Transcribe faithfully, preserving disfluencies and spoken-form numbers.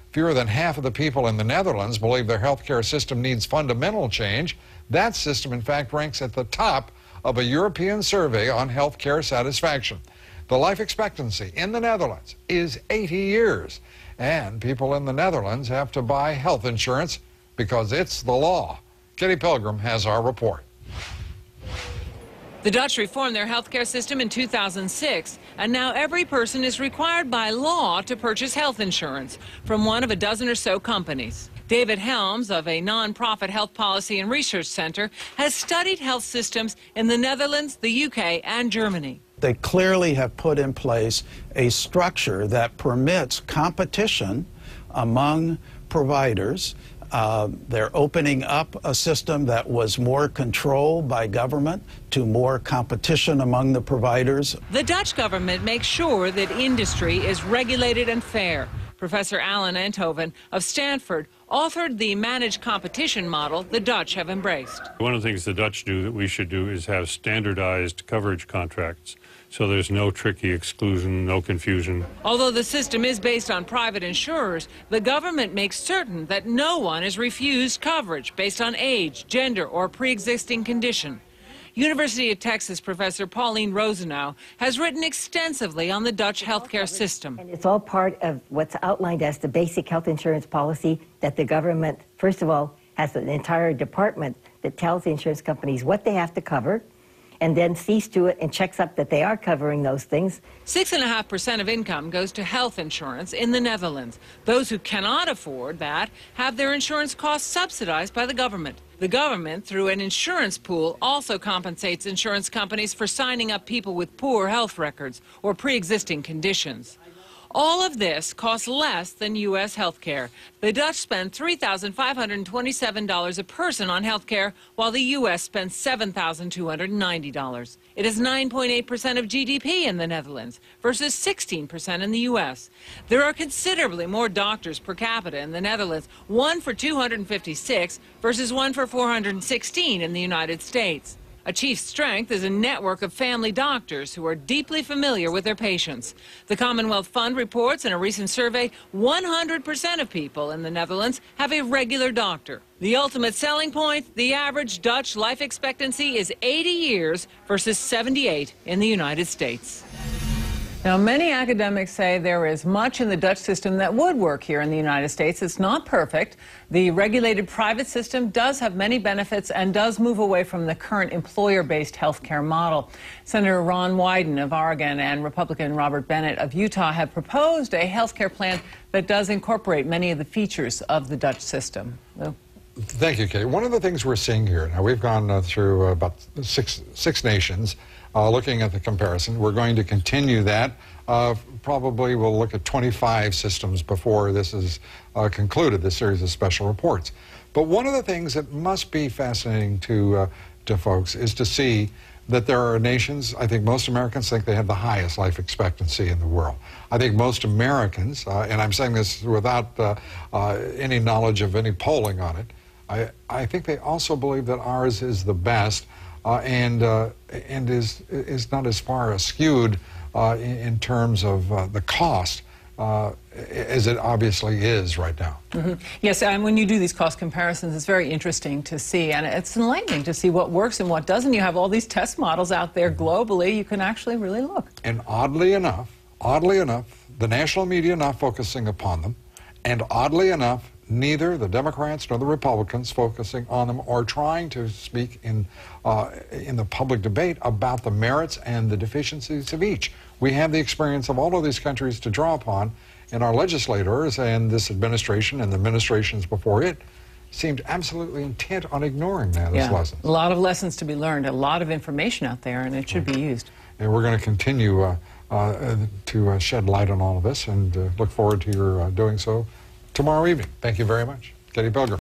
Fewer than half of the people in the Netherlands believe their healthcare system needs fundamental change. That system, in fact, ranks at the top of a European survey on healthcare satisfaction. The life expectancy in the Netherlands is eighty years, and people in the Netherlands have to buy health insurance because it's the law. Kitty Pilgrim has our report. The Dutch reformed their healthcare system in two thousand six, and now every person is required by law to purchase health insurance from one of a dozen or so companies. David Helms of a non-profit health policy and research center has studied health systems in the Netherlands, the U K, and Germany. They clearly have put in place a structure that permits competition among providers. Uh, they're opening up a system that was more controlled by government to more competition among the providers. The Dutch government makes sure that industry is regulated and fair. Professor Alan Enthoven of Stanford authored the managed competition model the Dutch have embraced. One of the things the Dutch do that we should do is have standardized coverage contracts, so there's no tricky exclusion, no confusion. Although the system is based on private insurers, the government makes certain that no one is refused coverage based on age, gender, or pre-existing condition. University of Texas professor Pauline Rosenau has written extensively on the Dutch healthcare system. And it's all part of what's outlined as the basic health insurance policy that the government, first of all, has an entire department that tells the insurance companies what they have to cover, and then sees to it and checks up that they are covering those things. Six and a half percent of income goes to health insurance in the Netherlands. Those who cannot afford that have their insurance costs subsidized by the government. The government, through an insurance pool, also compensates insurance companies for signing up people with poor health records or pre-existing conditions. All of this costs less than U S health care. The Dutch spend three thousand five hundred twenty-seven dollars a person on health care, while the U S spends seven thousand two hundred ninety dollars. It is nine point eight percent of G D P in the Netherlands versus sixteen percent in the U S. There are considerably more doctors per capita in the Netherlands, one for two hundred fifty-six versus one for four hundred sixteen in the United States. A chief strength is a network of family doctors who are deeply familiar with their patients. The Commonwealth Fund reports in a recent survey, one hundred percent of people in the Netherlands have a regular doctor. The ultimate selling point, the average Dutch life expectancy is eighty years versus seventy-eight in the United States. Now, many academics say there is much in the Dutch system that would work here in the United States. It's not perfect. The regulated private system does have many benefits and does move away from the current employer-based health care model. Senator Ron Wyden of Oregon and Republican Robert Bennett of Utah have proposed a health care plan that does incorporate many of the features of the Dutch system. Lou? Thank you, Kate. One of the things we're seeing here, now we've gone uh, through uh, about six, six nations uh, looking at the comparison. We're going to continue that. Uh, probably we'll look at twenty-five systems before this is uh, concluded, this series of special reports. But one of the things that must be fascinating to, uh, to folks is to see that there are nations, I think most Americans think they have the highest life expectancy in the world. I think most Americans, uh, and I'm saying this without uh, uh, any knowledge of any polling on it, I, I think they also believe that ours is the best uh, and, uh, and is, is not as far skewed uh, in, in terms of uh, the cost uh, as it obviously is right now. Mm-hmm. Yes, and when you do these cost comparisons, it's very interesting to see, and it's enlightening to see what works and what doesn't. You have all these test models out there globally. You can actually really look. And oddly enough, oddly enough, the national media not focusing upon them, and oddly enough, neither the Democrats nor the Republicans focusing on them or trying to speak in, uh, in the public debate about the merits and the deficiencies of each. We have the experience of all of these countries to draw upon, and our legislators and this administration and the administrations before it seemed absolutely intent on ignoring that yeah. as lessons. A lot of lessons to be learned, a lot of information out there, and it should be used. And we're going to continue uh, uh, to uh, shed light on all of this, and uh, look forward to your uh, doing so tomorrow evening. Thank you very much. Kitty Pilgrim.